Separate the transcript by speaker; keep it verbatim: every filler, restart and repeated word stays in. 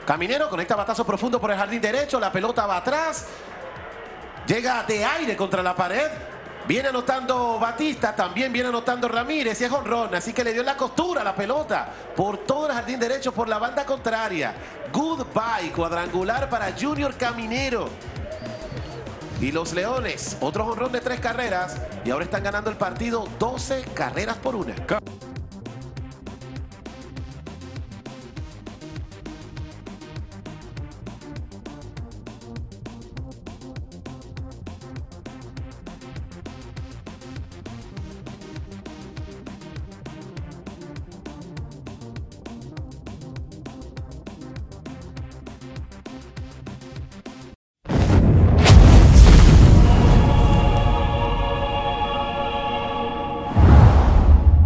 Speaker 1: Caminero conecta batazo profundo por el jardín derecho. La pelota va atrás. Llega de aire contra la pared. Viene anotando Batista, también viene anotando Ramírez y es jonrón. Así que le dio en la costura la pelota por todo el jardín derecho, por la banda contraria. Goodbye, cuadrangular para Junior Caminero. Y los Leones, otro jonrón de tres carreras. Y ahora están ganando el partido doce carreras por una.